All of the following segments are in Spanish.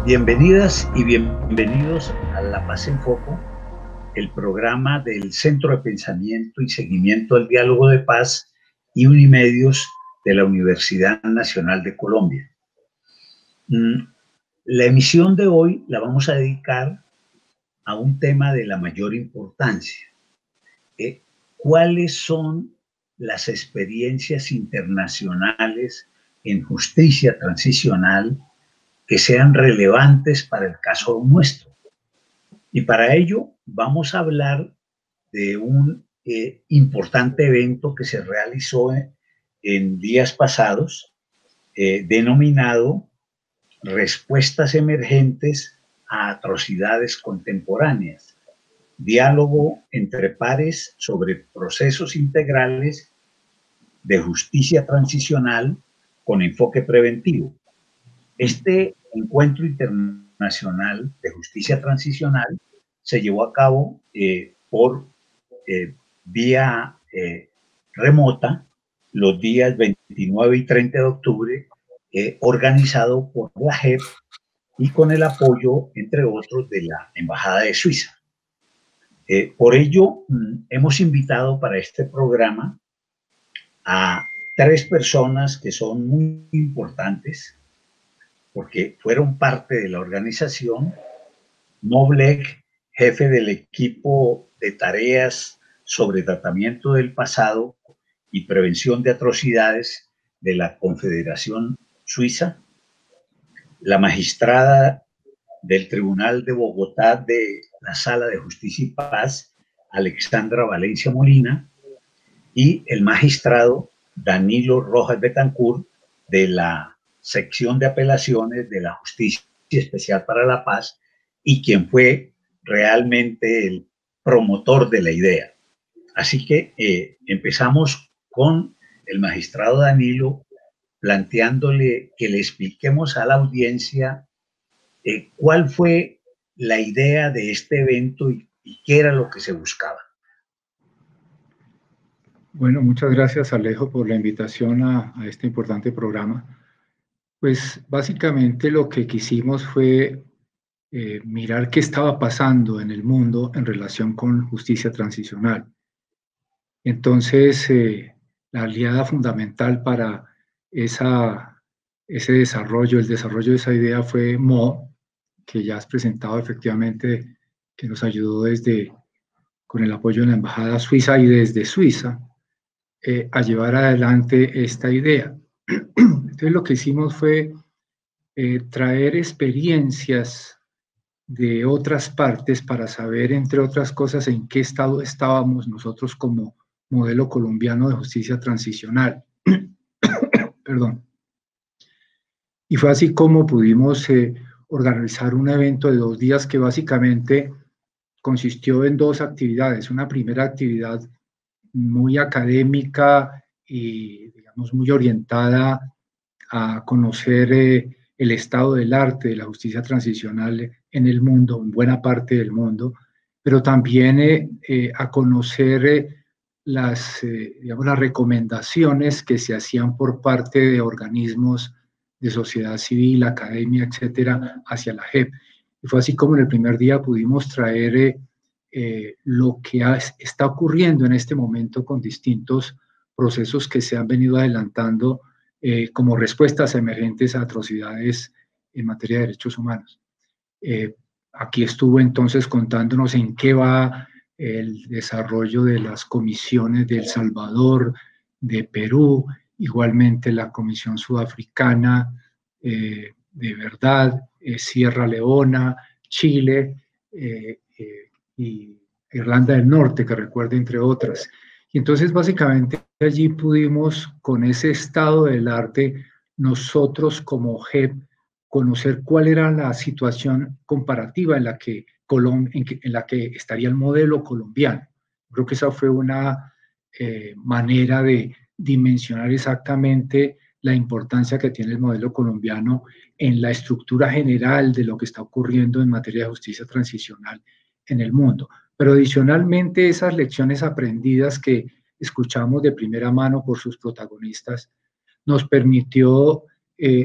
Bienvenidas y bienvenidos a La Paz en Foco, el programa del Centro de Pensamiento y Seguimiento al Diálogo de Paz y Unimedios de la Universidad Nacional de Colombia. La emisión de hoy la vamos a dedicar a un tema de la mayor importancia. ¿Cuáles son las experiencias internacionales en justicia transicional que sean relevantes para el caso nuestro? Y para ello vamos a hablar de un importante evento que se realizó en días pasados, denominado Respuestas Emergentes a Atrocidades Contemporáneas, diálogo entre pares sobre procesos integrales de justicia transicional con enfoque preventivo. Este encuentro internacional de justicia transicional se llevó a cabo por vía remota los días 29 y 30 de octubre, organizado por la JEP y con el apoyo, entre otros, de la Embajada de Suiza. Por ello, hemos invitado para este programa a 3 personas que son muy importantes, porque fueron parte de la organización. Moblek, jefe del equipo de tareas sobre tratamiento del pasado y prevención de atrocidades de la Confederación Suiza. La magistrada del Tribunal de Bogotá de la Sala de Justicia y Paz, Alexandra Valencia Molina, y el magistrado Danilo Rojas Betancourt de la sección de apelaciones de la Justicia Especial para la Paz, y quien fue realmente el promotor de la idea. Así que empezamos con el magistrado Danilo, planteándole que le expliquemos a la audiencia cuál fue la idea de este evento y qué era lo que se buscaba. Bueno, muchas gracias, Alejo, por la invitación a este importante programa. Pues básicamente lo que quisimos fue mirar qué estaba pasando en el mundo en relación con justicia transicional. Entonces, la aliada fundamental para ese desarrollo, el desarrollo de esa idea fue Mo, que ya has presentado efectivamente, que nos ayudó con el apoyo de la Embajada Suiza y desde Suiza, a llevar adelante esta idea. Entonces lo que hicimos fue traer experiencias de otras partes para saber, entre otras cosas, en qué estado estábamos nosotros como modelo colombiano de justicia transicional. Perdón. Y fue así como pudimos organizar un evento de 2 días que básicamente consistió en 2 actividades. Una primera actividad muy académica y, digamos, muy orientada a conocer el estado del arte de la justicia transicional en el mundo, en buena parte del mundo, pero también a conocer digamos, las recomendaciones que se hacían por parte de organismos de sociedad civil, academia, etcétera, hacia la JEP. Y fue así como en el primer día pudimos traer lo que está ocurriendo en este momento con distintos procesos que se han venido adelantando como respuestas emergentes a atrocidades en materia de derechos humanos. Aquí estuvo entonces contándonos en qué va el desarrollo de las comisiones de El Salvador, de Perú, igualmente la Comisión Sudafricana de Verdad, Sierra Leona, Chile y Irlanda del Norte, que recuerdo, entre otras. Y entonces básicamente allí pudimos, con ese estado del arte, nosotros como JEP, conocer cuál era la situación comparativa en la que estaría el modelo colombiano. Creo que esa fue una manera de dimensionar exactamente la importancia que tiene el modelo colombiano en la estructura general de lo que está ocurriendo en materia de justicia transicional en el mundo. Pero adicionalmente, esas lecciones aprendidas que escuchamos de primera mano por sus protagonistas nos permitió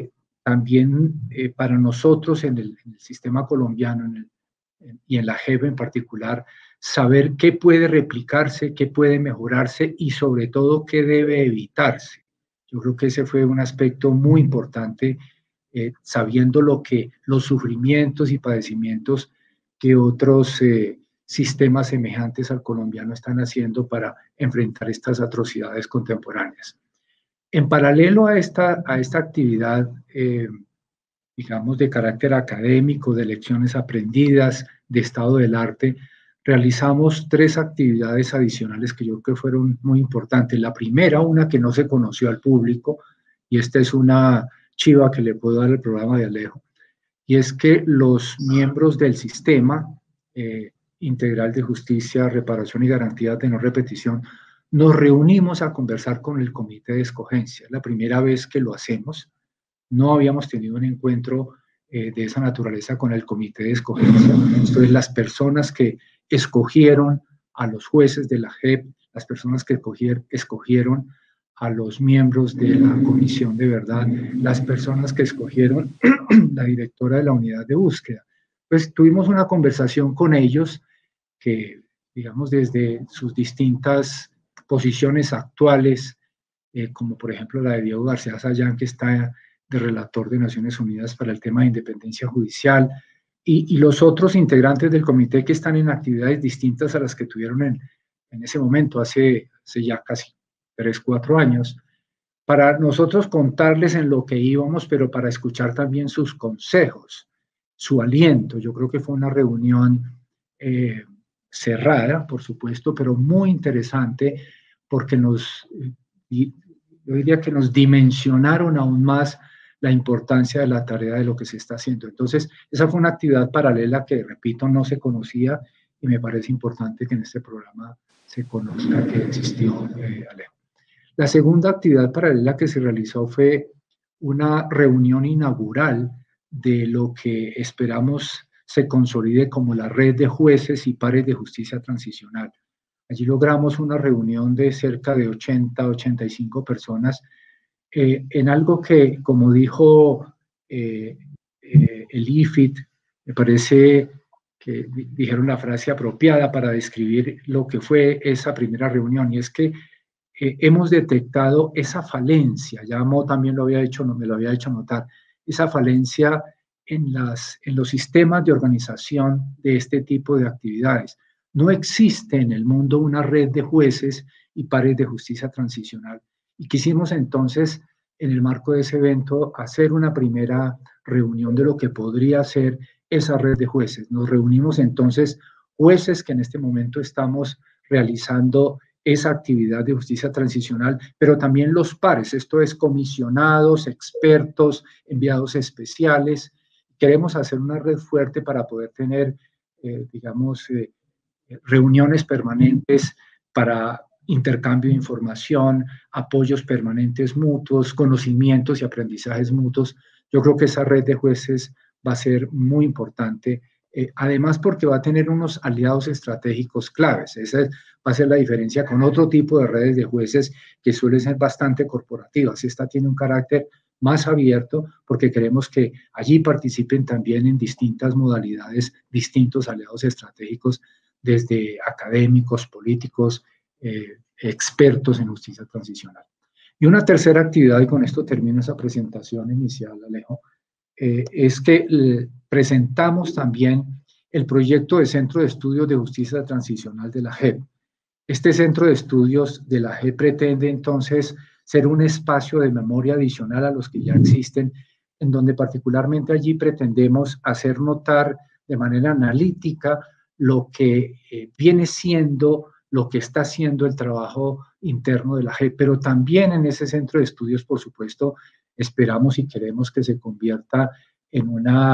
también para nosotros en el sistema colombiano y en la JEP en particular, saber qué puede replicarse, qué puede mejorarse y sobre todo qué debe evitarse. Yo creo que ese fue un aspecto muy importante, sabiendo los sufrimientos y padecimientos que otros sistemas semejantes al colombiano están haciendo para enfrentar estas atrocidades contemporáneas. En paralelo a esta actividad, digamos, de carácter académico, de lecciones aprendidas, de estado del arte, realizamos 3 actividades adicionales que yo creo que fueron muy importantes. La primera, una que no se conoció al público, y esta es una chiva que le puedo dar al programa de Alejo, y es que los miembros del sistema integral de justicia, reparación y garantías de no repetición, nos reunimos a conversar con el comité de escogencia. La primera vez que lo hacemos, no habíamos tenido un encuentro de esa naturaleza con el comité de escogencia. Entonces, las personas que escogieron a los jueces de la JEP, las personas que escogieron a los miembros de la comisión de verdad, las personas que escogieron la directora de la unidad de búsqueda. Pues tuvimos una conversación con ellos que, digamos, desde sus distintas posiciones actuales, como por ejemplo la de Diego García Sayán, que está de relator de Naciones Unidas para el tema de independencia judicial, y los otros integrantes del comité que están en actividades distintas a las que tuvieron en ese momento, hace ya casi 3, 4 años, para nosotros contarles en lo que íbamos, pero para escuchar también sus consejos, su aliento. Yo creo que fue una reunión cerrada, por supuesto, pero muy interesante, porque yo diría que nos dimensionaron aún más la importancia de la tarea de lo que se está haciendo. Entonces, esa fue una actividad paralela que, repito, no se conocía y me parece importante que en este programa se conozca que existió, Alejo. La segunda actividad paralela que se realizó fue una reunión inaugural de lo que esperamos se consolide como la red de jueces y pares de justicia transicional. Allí logramos una reunión de cerca de 80, 85 personas en algo que, como dijo el IFIT, me parece que dijeron la frase apropiada para describir lo que fue esa primera reunión, y es que hemos detectado esa falencia, ya Mo también me lo había hecho notar, esa falencia en los sistemas de organización de este tipo de actividades. No existe en el mundo una red de jueces y pares de justicia transicional. Y quisimos entonces, en el marco de ese evento, hacer una primera reunión de lo que podría ser esa red de jueces. Nos reunimos entonces jueces que en este momento estamos realizando esa actividad de justicia transicional, pero también los pares, esto es comisionados, expertos, enviados especiales. Queremos hacer una red fuerte para poder tener, digamos, reuniones permanentes para intercambio de información, apoyos permanentes mutuos, conocimientos y aprendizajes mutuos. Yo creo que esa red de jueces va a ser muy importante, además porque va a tener unos aliados estratégicos claves. Esa va a ser la diferencia con otro tipo de redes de jueces que suelen ser bastante corporativas. Esta tiene un carácter más abierto porque queremos que allí participen también en distintas modalidades, distintos aliados estratégicos, desde académicos, políticos, expertos en justicia transicional. Y una tercera actividad, y con esto termino esa presentación inicial, Alejo, es que presentamos también el proyecto de Centro de Estudios de Justicia Transicional de la JEP. Este Centro de Estudios de la JEP pretende entonces ser un espacio de memoria adicional a los que ya existen, en donde particularmente allí pretendemos hacer notar de manera analítica lo que viene siendo, lo que está haciendo el trabajo interno de la JEP, pero también en ese centro de estudios, por supuesto, esperamos y queremos que se convierta en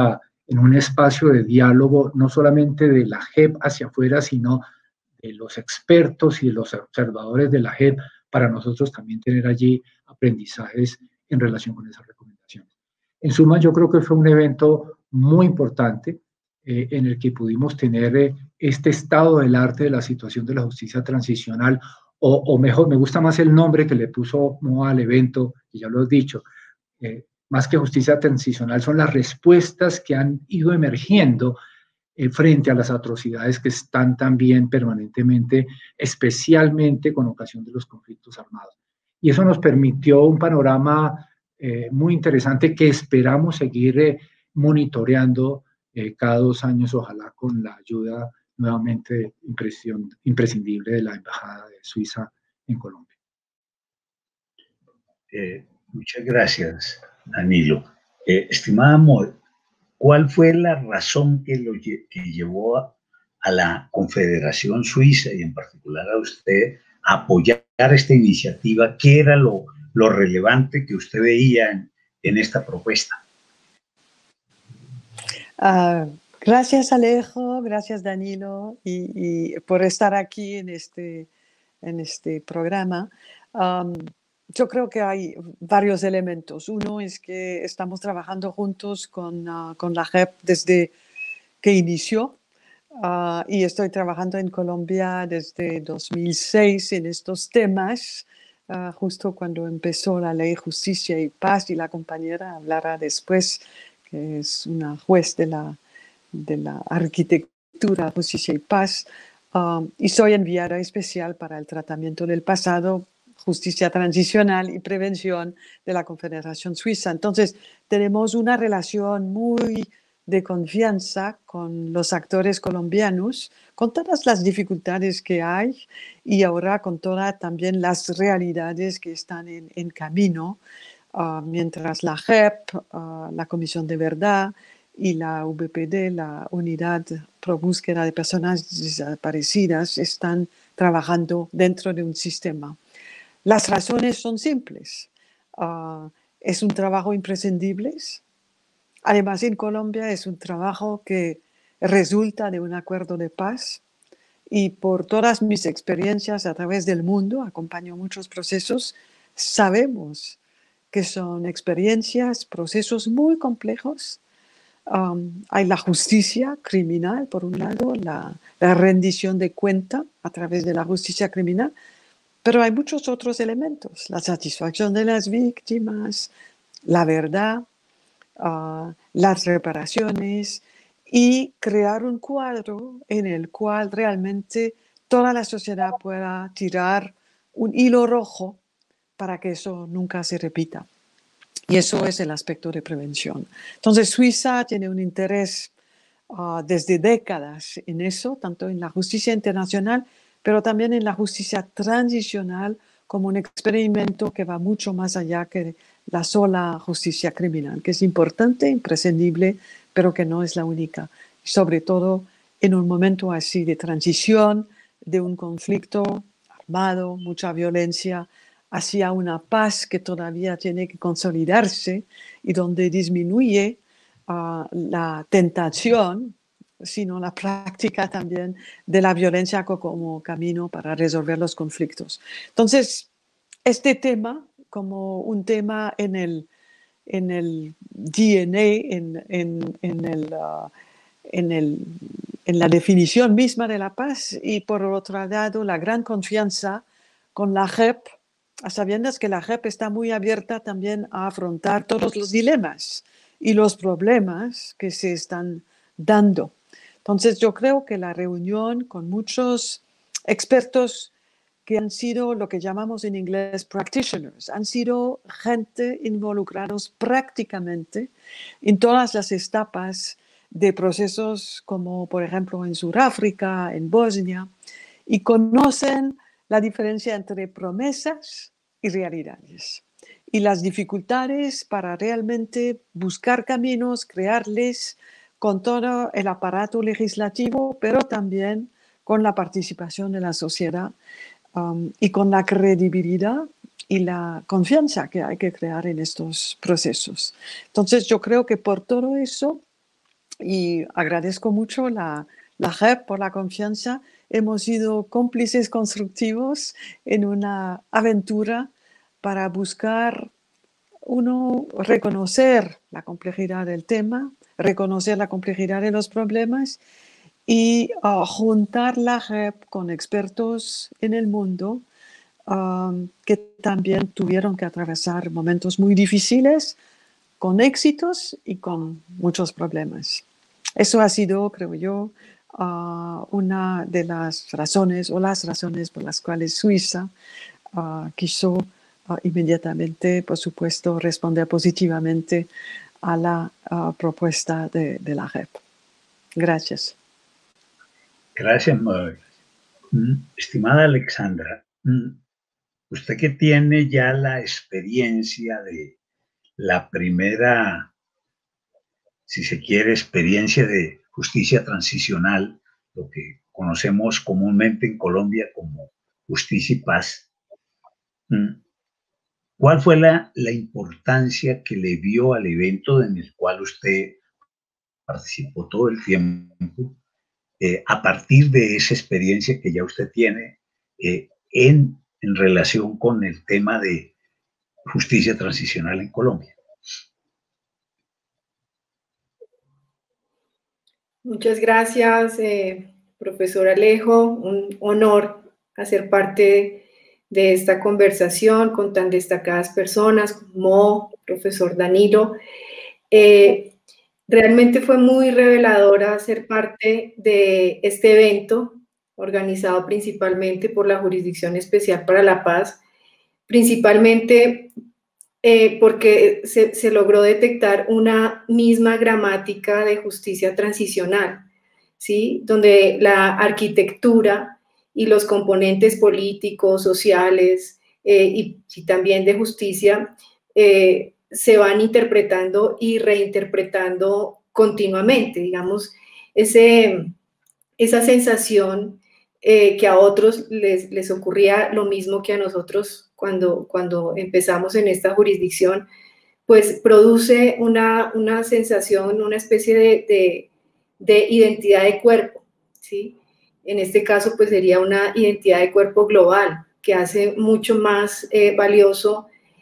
un espacio de diálogo, no solamente de la JEP hacia afuera, sino de los expertos y de los observadores de la JEP, para nosotros también tener allí aprendizajes en relación con esas recomendaciones. En suma, yo creo que fue un evento muy importante, en el que pudimos tener este estado del arte de la situación de la justicia transicional, o mejor, me gusta más el nombre que le puso Moa al evento, que ya lo has dicho, más que justicia transicional, son las respuestas que han ido emergiendo frente a las atrocidades que están también permanentemente, especialmente con ocasión de los conflictos armados. Y eso nos permitió un panorama muy interesante que esperamos seguir monitoreando cada 2 años, ojalá con la ayuda nuevamente imprescindible de la Embajada de Suiza en Colombia. Muchas gracias, Danilo. Estimada Maud, ¿cuál fue la razón que llevó a la Confederación Suiza y en particular a usted a apoyar esta iniciativa? ¿Qué era lo relevante que usted veía en esta propuesta? Gracias, Alejo, gracias, Danilo, y por estar aquí en este programa. Yo creo que hay varios elementos. Uno es que estamos trabajando juntos con la JEP desde que inició, y estoy trabajando en Colombia desde 2006 en estos temas, justo cuando empezó la Ley Justicia y Paz, y la compañera hablará después, que es una juez de la arquitectura, justicia y paz, y soy enviada especial para el tratamiento del pasado, justicia transicional y prevención de la Confederación Suiza. Entonces, tenemos una relación muy de confianza con los actores colombianos, con todas las dificultades que hay y ahora con todas también las realidades que están en camino, mientras la JEP, la Comisión de Verdad y la VPD, la Unidad Pro Búsqueda de Personas Desaparecidas, están trabajando dentro de un sistema. Las razones son simples. Es un trabajo imprescindible. Además, en Colombia es un trabajo que resulta de un acuerdo de paz, y por todas mis experiencias a través del mundo, acompaño muchos procesos, sabemos que son experiencias, procesos muy complejos. Hay la justicia criminal, por un lado, la rendición de cuenta a través de la justicia criminal, pero hay muchos otros elementos: la satisfacción de las víctimas, la verdad, las reparaciones, y crear un cuadro en el cual realmente toda la sociedad pueda tirar un hilo rojo para que eso nunca se repita. Y eso es el aspecto de prevención. Entonces, Suiza tiene un interés desde décadas en eso, tanto en la justicia internacional, pero también en la justicia transicional, como un experimento que va mucho más allá que la sola justicia criminal, que es importante, imprescindible, pero que no es la única. Sobre todo en un momento así de transición, de un conflicto armado, mucha violencia, hacia una paz que todavía tiene que consolidarse y donde disminuye la tentación, sino la práctica también de la violencia como camino para resolver los conflictos. Entonces, este tema, como un tema en el DNA, en la definición misma de la paz, y por otro lado, la gran confianza con la JEP, a sabiendas que la JEP está muy abierta también a afrontar todos los dilemas y los problemas que se están dando. Entonces, yo creo que la reunión con muchos expertos que han sido lo que llamamos en inglés practitioners, han sido gente involucrados prácticamente en todas las etapas de procesos, como por ejemplo en Sudáfrica, en Bosnia, y conocen la diferencia entre promesas y realidades, y las dificultades para realmente buscar caminos, crearles con todo el aparato legislativo, pero también con la participación de la sociedad, y con la credibilidad y la confianza que hay que crear en estos procesos. Entonces, yo creo que por todo eso, y agradezco mucho la JEP por la confianza, hemos sido cómplices constructivos en una aventura para buscar, uno, reconocer la complejidad del tema, reconocer la complejidad de los problemas, y juntar la JEP con expertos en el mundo que también tuvieron que atravesar momentos muy difíciles, con éxitos y con muchos problemas. Eso ha sido, creo yo, una de las razones o las razones por las cuales Suiza quiso inmediatamente, por supuesto, responder positivamente a la propuesta de la REP. Gracias. Gracias, Mabel. Estimada Alexandra, usted que tiene ya la experiencia de la primera, si se quiere, experiencia de justicia transicional, lo que conocemos comúnmente en Colombia como justicia y paz, ¿cuál fue la importancia que le dio al evento en el cual usted participó todo el tiempo, a partir de esa experiencia que ya usted tiene en relación con el tema de justicia transicional en Colombia? Muchas gracias, profesor Alejo. Un honor hacer parte de esta conversación con tan destacadas personas como profesor Danilo. Realmente fue muy reveladora ser parte de este evento organizado principalmente por la Jurisdicción Especial para la Paz, principalmente porque se logró detectar una misma gramática de justicia transicional, ¿sí? Donde la arquitectura y los componentes políticos, sociales y también de justicia se van interpretando y reinterpretando continuamente, digamos, esa sensación que a otros les ocurría lo mismo que a nosotros cuando empezamos en esta jurisdicción, pues produce una sensación, una especie de identidad de cuerpo, ¿sí? En este caso, pues sería una identidad de cuerpo global, que hace mucho más valioso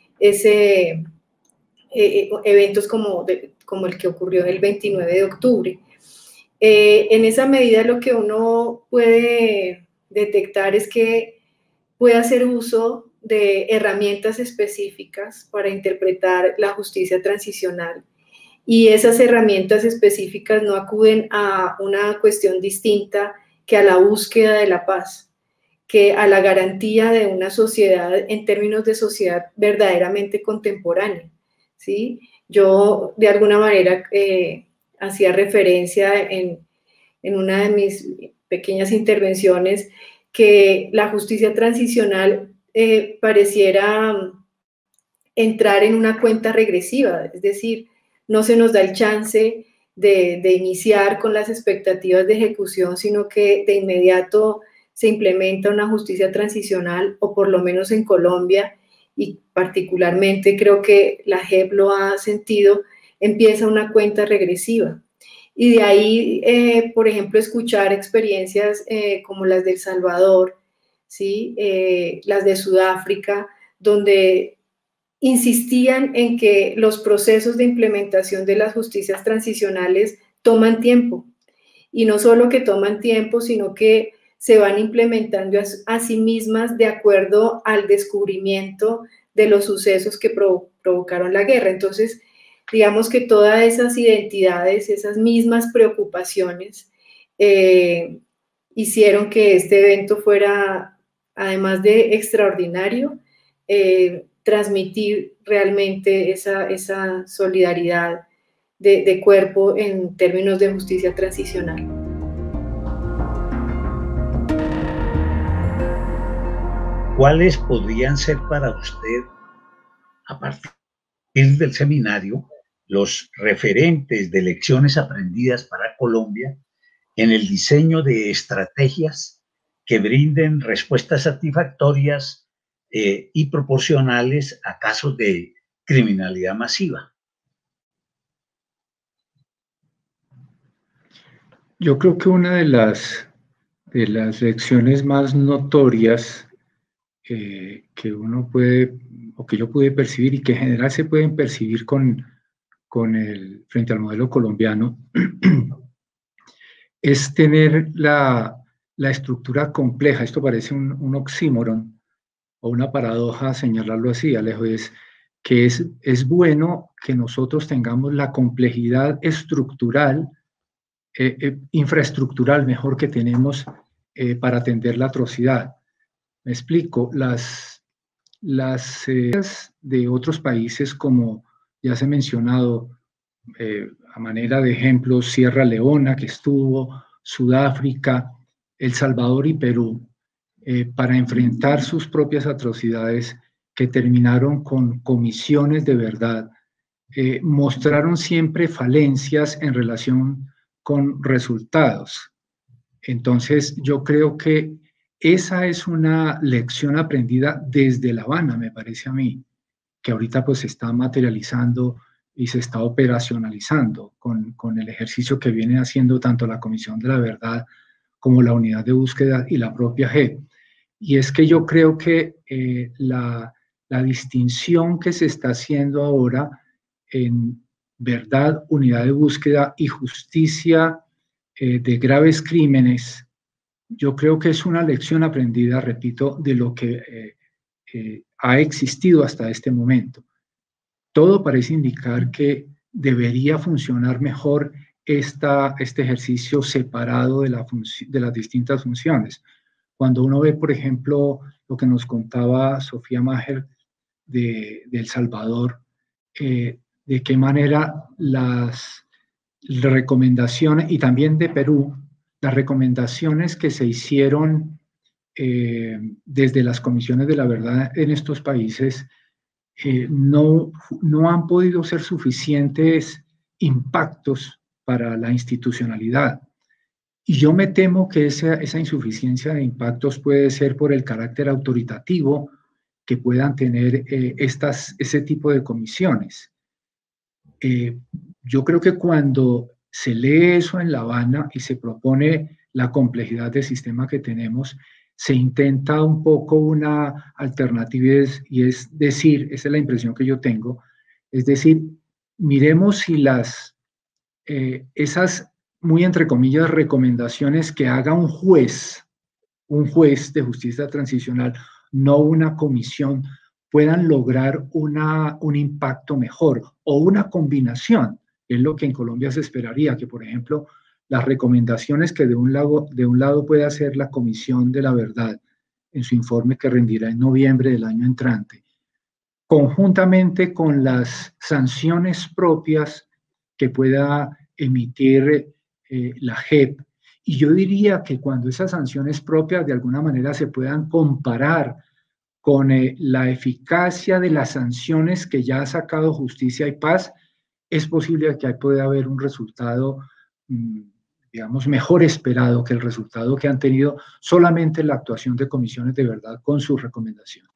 eventos como el que ocurrió el 29 de octubre. En esa medida lo que uno puede detectar es que puede hacer uso de herramientas específicas para interpretar la justicia transicional, y esas herramientas específicas no acuden a una cuestión distinta que a la búsqueda de la paz, que a la garantía de una sociedad en términos de sociedad verdaderamente contemporánea, ¿sí? Yo de alguna manera hacía referencia en una de mis pequeñas intervenciones que la justicia transicional pareciera entrar en una cuenta regresiva, es decir, no se nos da el chance de iniciar con las expectativas de ejecución, sino que de inmediato se implementa una justicia transicional, o por lo menos en Colombia, y particularmente creo que la JEP lo ha sentido, empieza una cuenta regresiva. Y de ahí, por ejemplo, escuchar experiencias como las de El Salvador, ¿sí? Las de Sudáfrica, donde insistían en que los procesos de implementación de las justicias transicionales toman tiempo. Y no solo que toman tiempo, sino que se van implementando a sí mismas de acuerdo al descubrimiento de los sucesos que provocaron la guerra. Entonces, digamos que todas esas identidades, esas mismas preocupaciones, hicieron que este evento fuera, además de extraordinario, transmitir realmente esa solidaridad de cuerpo en términos de justicia transicional. ¿Cuáles podrían ser para usted, a partir del seminario, los referentes de lecciones aprendidas para Colombia en el diseño de estrategias que brinden respuestas satisfactorias y proporcionales a casos de criminalidad masiva? Yo creo que una de las lecciones más notorias que uno puede, o que yo pude percibir y que en general se pueden percibir frente al modelo colombiano, es tener la estructura compleja. Esto parece un oxímoron o una paradoja señalarlo así, Alejo, es que es bueno que nosotros tengamos la complejidad estructural, infraestructural mejor que tenemos para atender la atrocidad. Me explico, las de otros países, como ya se ha mencionado, a manera de ejemplo, Sierra Leona, que estuvo, Sudáfrica, El Salvador y Perú, para enfrentar sus propias atrocidades que terminaron con comisiones de verdad, mostraron siempre falencias en relación con resultados. Entonces, yo creo que esa es una lección aprendida desde La Habana, me parece a mí, que ahorita pues se está materializando y se está operacionalizando con el ejercicio que viene haciendo tanto la Comisión de la Verdad como la Unidad de Búsqueda y la propia JEP. Y es que yo creo que la distinción que se está haciendo ahora en verdad, unidad de búsqueda y justicia de graves crímenes, yo creo que es una lección aprendida, repito, de lo que ha existido hasta este momento. Todo parece indicar que debería funcionar mejor este ejercicio separado de las distintas funciones. Cuando uno ve, por ejemplo, lo que nos contaba Sofía Maher de El Salvador, de qué manera las recomendaciones, y también de Perú, las recomendaciones que se hicieron desde las comisiones de la verdad en estos países no han podido ser suficientes impactos para la institucionalidad. Y yo me temo que esa insuficiencia de impactos puede ser por el carácter autoritativo que puedan tener ese tipo de comisiones. Yo creo que cuando se lee eso en La Habana y se propone la complejidad del sistema que tenemos, se intenta un poco una alternativa y es decir, esa es la impresión que yo tengo, es decir, miremos si esas, muy entre comillas, recomendaciones que haga un juez de justicia transicional, no una comisión, puedan lograr un impacto mejor o una combinación. Es lo que en Colombia se esperaría, que por ejemplo las recomendaciones que de un lado puede hacer la Comisión de la Verdad en su informe que rendirá en noviembre del año entrante, conjuntamente con las sanciones propias que pueda emitir la JEP. Y yo diría que cuando esas sanciones propias de alguna manera se puedan comparar con la eficacia de las sanciones que ya ha sacado Justicia y Paz, es posible que ahí pueda haber un resultado, digamos, mejor esperado que el resultado que han tenido solamente la actuación de comisiones de verdad con sus recomendaciones.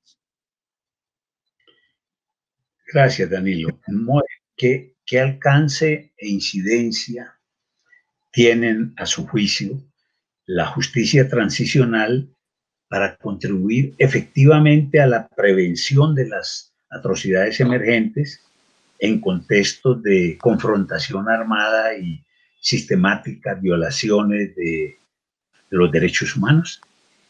Gracias, Danilo. ¿Qué alcance e incidencia tienen a su juicio la justicia transicional para contribuir efectivamente a la prevención de las atrocidades emergentes en contextos de confrontación armada y sistemáticas violaciones de los derechos humanos?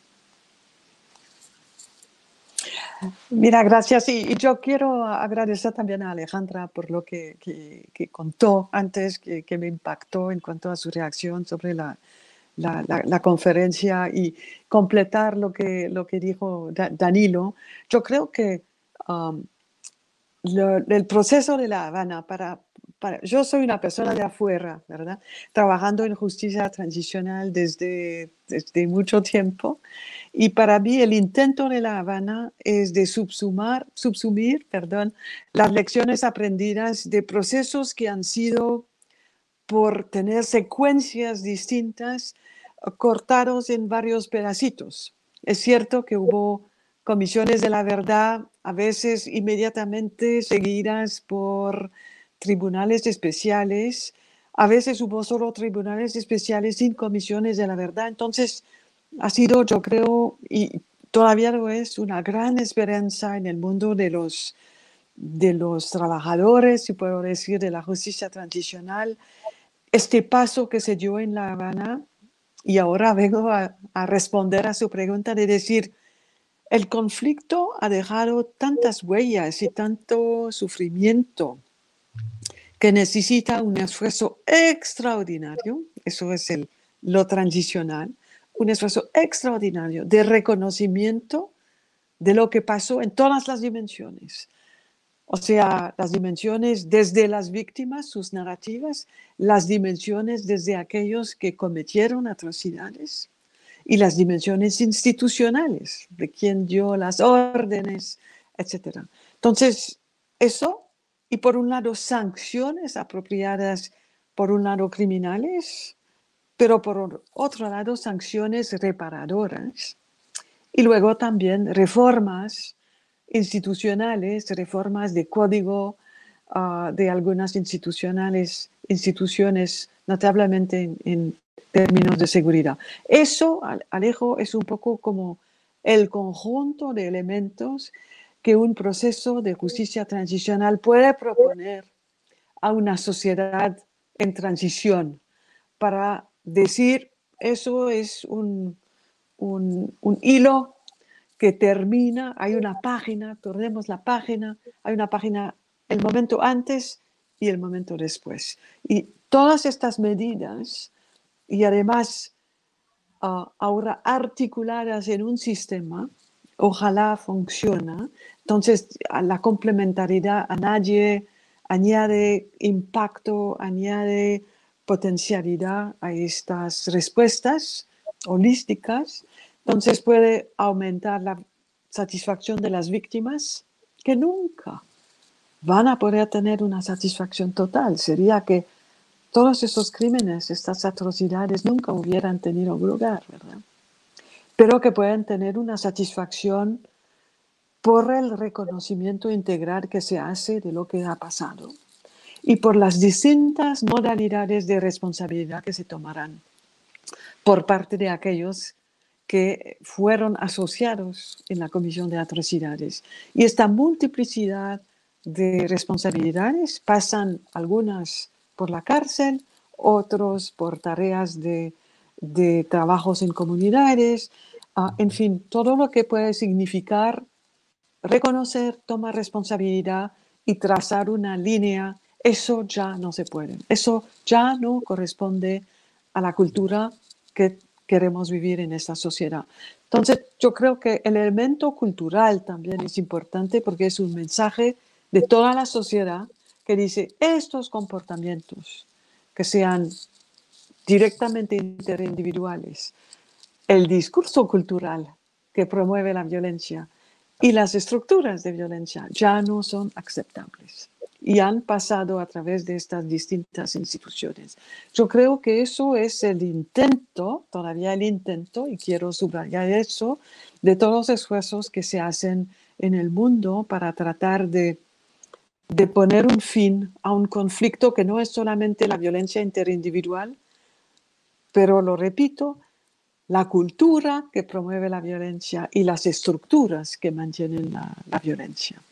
Mira, gracias. Y yo quiero agradecer también a Alejandra por lo que contó antes, que me impactó en cuanto a su reacción sobre la conferencia y completar lo que dijo Danilo. Yo creo que el proceso de La Habana yo soy una persona de afuera, ¿verdad? Trabajando en justicia transicional desde mucho tiempo. Y para mí el intento de La Habana es de subsumir las lecciones aprendidas de procesos que han sido, por tener secuencias distintas, cortados en varios pedacitos. Es cierto que hubo comisiones de la verdad, a veces inmediatamente seguidas por tribunales especiales, a veces hubo solo tribunales especiales sin comisiones de la verdad. Entonces, ha sido, yo creo, y todavía lo es, una gran esperanza en el mundo de los trabajadores, si puedo decir, de la justicia transicional, este paso que se dio en La Habana. Y ahora vengo a responder a su pregunta de decir, el conflicto ha dejado tantas huellas y tanto sufrimiento que necesita un esfuerzo extraordinario, eso es lo transicional, un esfuerzo extraordinario de reconocimiento de lo que pasó en todas las dimensiones. O sea, las dimensiones desde las víctimas, sus narrativas, las dimensiones desde aquellos que cometieron atrocidades y las dimensiones institucionales, de quién dio las órdenes, etc. Entonces, eso, y por un lado sanciones apropiadas, por un lado criminales, pero por otro lado sanciones reparadoras, y luego también reformas institucionales, reformas de código de algunas instituciones, notablemente en términos de seguridad. Eso, Alejo, es un poco como el conjunto de elementos que un proceso de justicia transicional puede proponer a una sociedad en transición para decir, eso es un hilo que termina, hay una página, tornemos la página, hay una página, el momento antes y el momento después. Y todas estas medidas, y además ahora articuladas en un sistema, ojalá funcione. Entonces, a la complementariedad añade impacto, añade potencialidad a estas respuestas holísticas. Entonces puede aumentar la satisfacción de las víctimas, que nunca van a poder tener una satisfacción total. Sería que todos esos crímenes, estas atrocidades nunca hubieran tenido lugar, ¿verdad? Pero que pueden tener una satisfacción por el reconocimiento integral que se hace de lo que ha pasado y por las distintas modalidades de responsabilidad que se tomarán por parte de aquellos que fueron asociados en la comisión de atrocidades. Y esta multiplicidad de responsabilidades pasan algunas por la cárcel, otros por tareas de trabajos en comunidades, en fin, todo lo que puede significar reconocer, tomar responsabilidad y trazar una línea, eso ya no se puede. Eso ya no corresponde a la cultura que queremos vivir en esta sociedad. Entonces, yo creo que el elemento cultural también es importante porque es un mensaje de toda la sociedad que dice estos comportamientos que sean directamente interindividuales, el discurso cultural que promueve la violencia y las estructuras de violencia ya no son aceptables y han pasado a través de estas distintas instituciones. Yo creo que eso es el intento, todavía el intento, y quiero subrayar eso, de todos los esfuerzos que se hacen en el mundo para tratar de poner un fin a un conflicto que no es solamente la violencia interindividual, pero lo repito, la cultura que promueve la violencia y las estructuras que mantienen la violencia.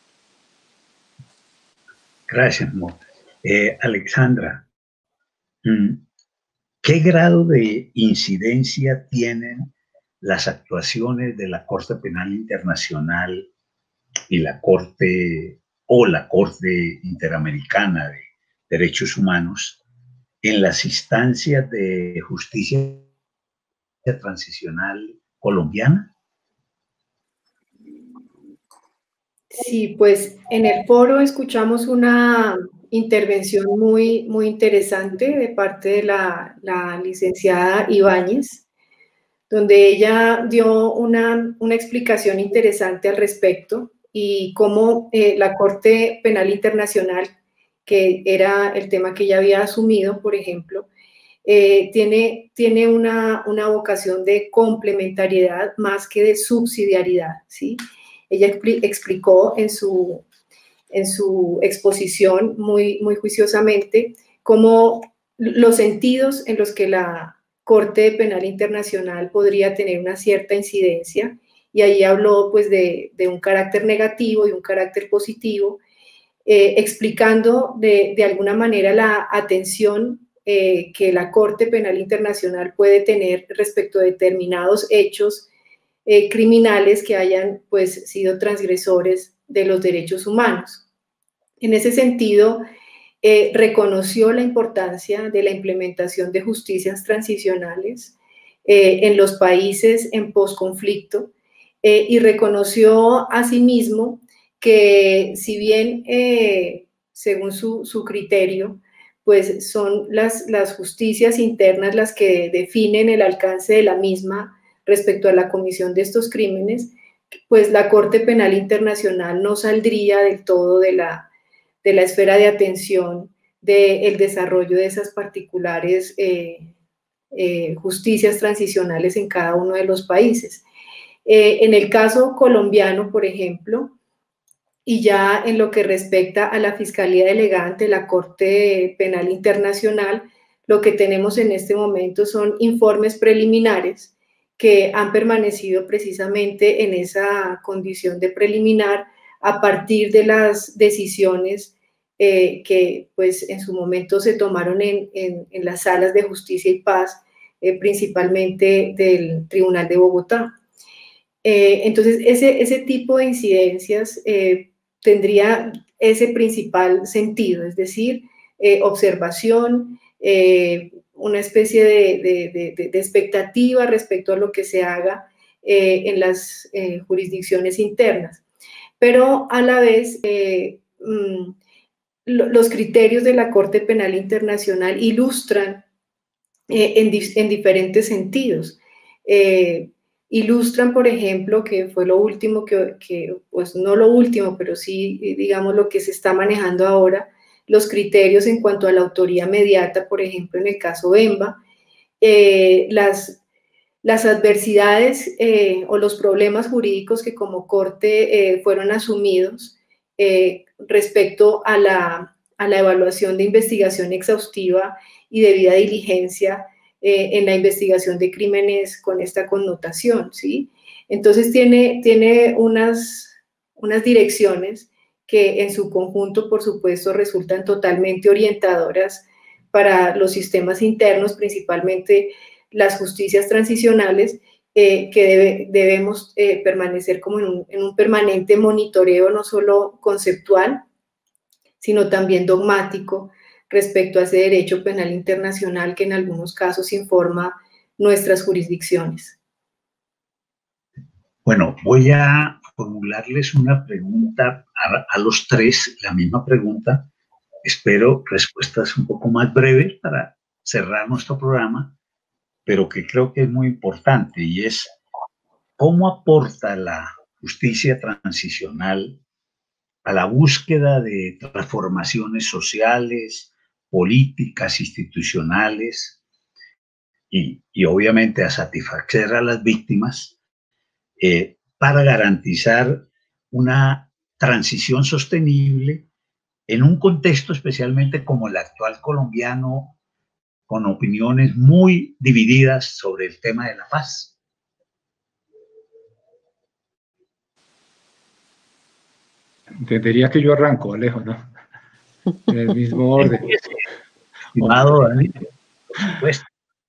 Gracias, Mo. Alexandra, ¿qué grado de incidencia tienen las actuaciones de la Corte Penal Internacional y la Corte Interamericana de Derechos Humanos en las instancias de justicia transicional colombiana? Sí, pues en el foro escuchamos una intervención muy, muy interesante de parte de la licenciada Ibáñez, donde ella dio una explicación interesante al respecto y cómo la Corte Penal Internacional, que era el tema que ella había asumido, por ejemplo, tiene una vocación de complementariedad más que de subsidiariedad, ¿sí? Ella explicó en su exposición muy, muy juiciosamente cómo los sentidos en los que la Corte Penal Internacional podría tener una cierta incidencia, y ahí habló pues de un carácter negativo y un carácter positivo, explicando de alguna manera la atención que la Corte Penal Internacional puede tener respecto a determinados hechos criminales que hayan pues sido transgresores de los derechos humanos. En ese sentido, reconoció la importancia de la implementación de justicias transicionales en los países en posconflicto y reconoció asimismo que si bien según su criterio, pues son las justicias internas las que definen el alcance de la misma respecto a la comisión de estos crímenes, pues la Corte Penal Internacional no saldría del todo de la esfera de atención del desarrollo de esas particulares justicias transicionales en cada uno de los países. En el caso colombiano, por ejemplo, y ya en lo que respecta a la Fiscalía Delegada ante la Corte Penal Internacional, lo que tenemos en este momento son informes preliminares que han permanecido precisamente en esa condición de preliminar a partir de las decisiones que pues en su momento se tomaron en las salas de justicia y paz, principalmente del Tribunal de Bogotá. Entonces, ese tipo de incidencias tendría ese principal sentido, es decir, observación, una especie de expectativa respecto a lo que se haga en las jurisdicciones internas. Pero a la vez, los criterios de la Corte Penal Internacional ilustran en diferentes sentidos. Ilustran, por ejemplo, que fue lo último pues no lo último, pero sí, digamos, lo que se está manejando ahora, los criterios en cuanto a la autoría mediata, por ejemplo, en el caso Bemba, las adversidades o los problemas jurídicos que como Corte fueron asumidos respecto a la evaluación de investigación exhaustiva y debida diligencia en la investigación de crímenes con esta connotación, ¿sí? Entonces tiene unas direcciones que en su conjunto, por supuesto, resultan totalmente orientadoras para los sistemas internos, principalmente las justicias transicionales, que debemos permanecer como en un permanente monitoreo, no solo conceptual, sino también dogmático, respecto a ese derecho penal internacional que en algunos casos informa nuestras jurisdicciones. Bueno, voy a formularles una pregunta a los tres, la misma pregunta. Espero respuestas un poco más breves para cerrar nuestro programa, pero que creo que es muy importante, y es ¿cómo aporta la justicia transicional a la búsqueda de transformaciones sociales, políticas, institucionales y obviamente a satisfacer a las víctimas para garantizar una transición sostenible en un contexto especialmente como el actual colombiano, con opiniones muy divididas sobre el tema de la paz? Entendería que yo arranco, Alejo, ¿no? En el mismo orden. Estimado Daniel, pues.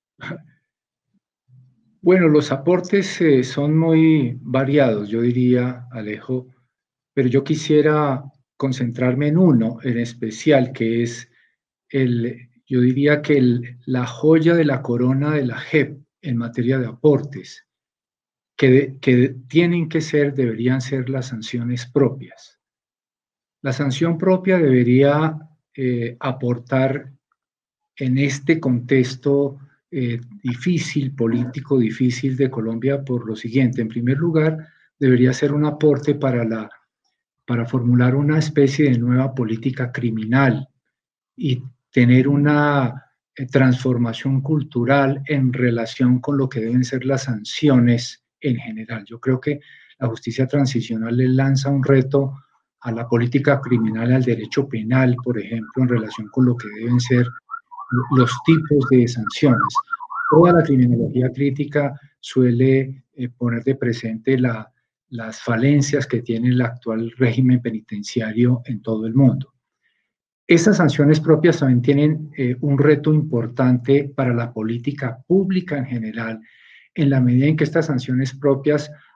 Bueno, los aportes son muy variados, yo diría, Alejo, pero yo quisiera concentrarme en uno en especial, que es yo diría que la joya de la corona de la JEP en materia de aportes, que deberían ser las sanciones propias. La sanción propia debería aportar en este contexto difícil, político difícil de Colombia por lo siguiente. En primer lugar, debería ser un aporte para formular una especie de nueva política criminal y tener una transformación cultural en relación con lo que deben ser las sanciones en general. Yo creo que la justicia transicional le lanza un reto a la política criminal, al derecho penal, por ejemplo, en relación con lo que deben ser los tipos de sanciones. Toda la criminología crítica suele poner de presente las falencias que tiene el actual régimen penitenciario en todo el mundo. Estas sanciones propias también tienen un reto importante para la política pública en general, en la medida en que estas sanciones propias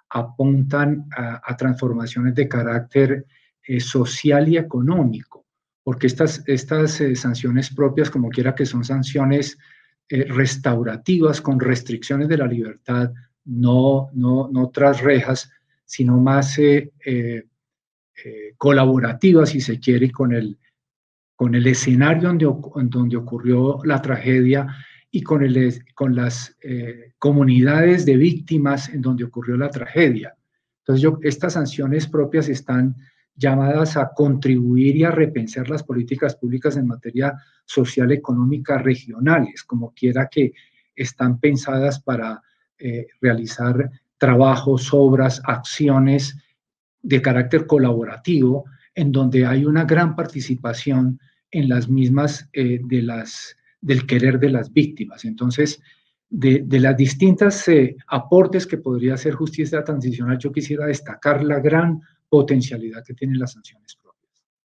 apuntan a transformaciones de carácter social y económico, porque estas sanciones propias, como quiera que son sanciones restaurativas con restricciones de la libertad, no tras rejas, sino más colaborativas, si se quiere, con el escenario donde ocurrió la tragedia y con las comunidades de víctimas en donde ocurrió la tragedia. Entonces, estas sanciones propias están llamadas a contribuir y a repensar las políticas públicas en materia social, económica, regionales, como quiera que están pensadas para realizar trabajos, obras, acciones de carácter colaborativo, en donde hay una gran participación en las mismas del querer de las víctimas. Entonces, de las distintas aportes que podría hacer justicia transicional, yo quisiera destacar la gran potencialidad que tienen las sanciones propias.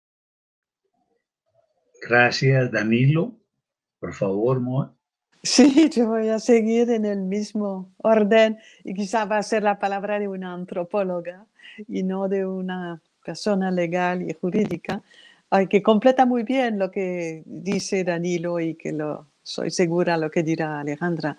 Gracias, Danilo. Por favor, Moa. Sí, yo voy a seguir en el mismo orden y quizá va a ser la palabra de una antropóloga y no de una persona legal y jurídica, que completa muy bien lo que dice Danilo y que soy segura lo que dirá Alejandra.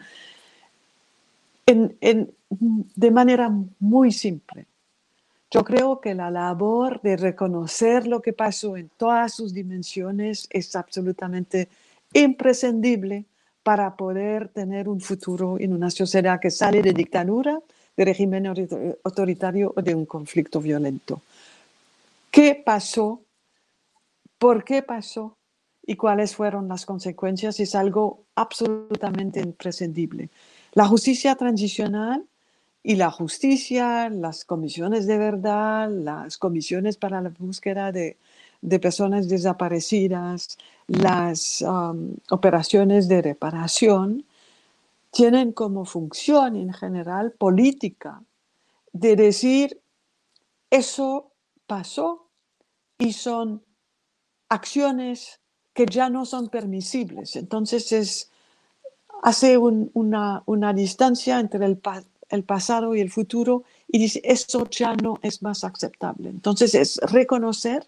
De manera muy simple, yo creo que la labor de reconocer lo que pasó en todas sus dimensiones es absolutamente imprescindible para poder tener un futuro en una sociedad que sale de dictadura, de régimen autoritario o de un conflicto violento. ¿Qué pasó? ¿Por qué pasó? ¿Y cuáles fueron las consecuencias? Es algo absolutamente imprescindible. La justicia transicional y la justicia, las comisiones de verdad, las comisiones para la búsqueda de personas desaparecidas, las operaciones de reparación, tienen como función en general política de decir, eso pasó y son acciones que ya no son permisibles. Entonces hace una distancia entre el pasado y el futuro y dice, eso ya no es más aceptable. Entonces es reconocer,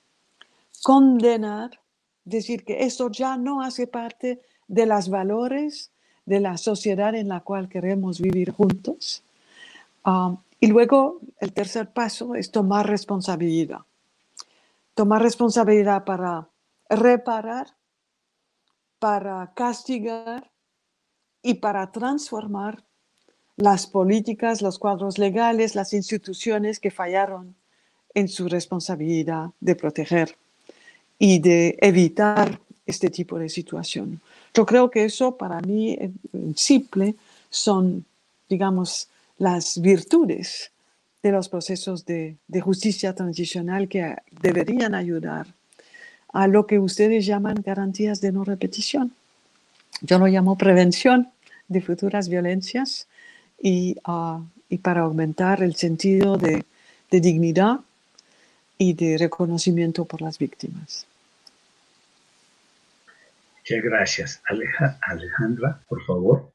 condenar, decir que eso ya no hace parte de los valores de la sociedad en la cual queremos vivir juntos. Y luego el tercer paso es tomar responsabilidad. Tomar responsabilidad para reparar, para castigar y para transformar las políticas, los cuadros legales, las instituciones que fallaron en su responsabilidad de proteger y de evitar este tipo de situación. Yo creo que eso para mí, en simple, son, digamos, las virtudes de los procesos de justicia transicional que deberían ayudar a lo que ustedes llaman garantías de no repetición. Yo lo llamo prevención de futuras violencias y para aumentar el sentido de dignidad y de reconocimiento por las víctimas. Muchas gracias. Alejandra, por favor.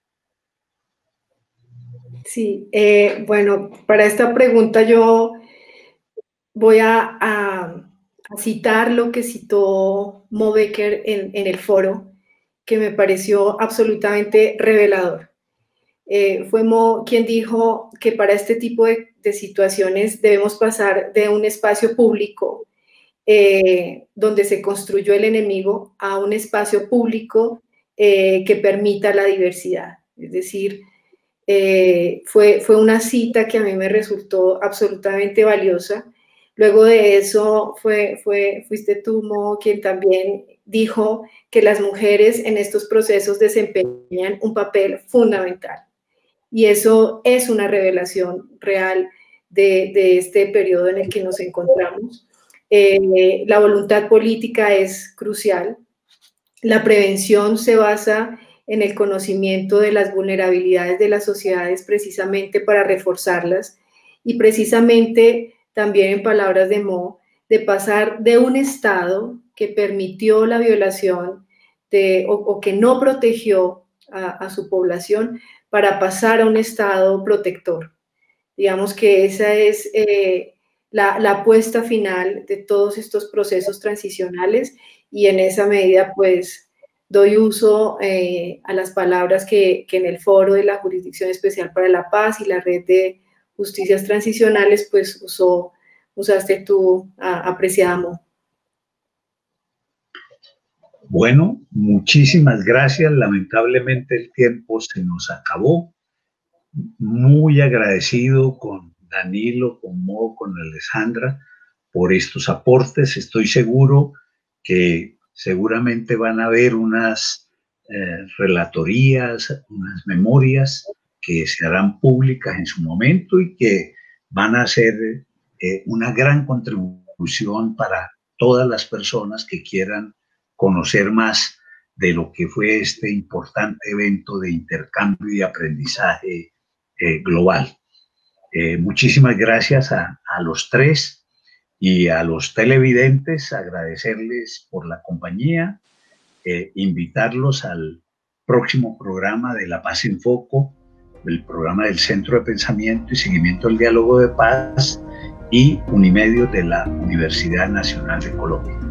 Sí, bueno, para esta pregunta yo voy a citar lo que citó Mo Becker en el foro, que me pareció absolutamente revelador. Fue Mo quien dijo que para este tipo de situaciones debemos pasar de un espacio público donde se construyó el enemigo a un espacio público que permita la diversidad. Es decir, fue una cita que a mí me resultó absolutamente valiosa. Luego de eso fuiste tú, Mo, quien también dijo que las mujeres en estos procesos desempeñan un papel fundamental. Y eso es una revelación real de este periodo en el que nos encontramos. La voluntad política es crucial. La prevención se basa en el conocimiento de las vulnerabilidades de las sociedades precisamente para reforzarlas y precisamente también en palabras de Mo, de pasar de un Estado que permitió la violación o que no protegió a su población para pasar a un Estado protector. Digamos que esa es la apuesta final de todos estos procesos transicionales, y en esa medida pues doy uso a las palabras que en el foro de la Jurisdicción Especial para la Paz y la Red de Justicias Transicionales pues usaste tú, apreciada Mo. Bueno, muchísimas gracias. Lamentablemente el tiempo se nos acabó. Muy agradecido con Danilo, con Mo, con Alessandra por estos aportes. Estoy seguro que seguramente van a haber unas relatorías, unas memorias que se harán públicas en su momento y que van a ser una gran contribución para todas las personas que quieran conocer más de lo que fue este importante evento de intercambio y aprendizaje global. Muchísimas gracias a los tres y a los televidentes, agradecerles por la compañía, invitarlos al próximo programa de La Paz en Foco, el programa del Centro de Pensamiento y Seguimiento del Diálogo de Paz y Unimedios de la Universidad Nacional de Colombia.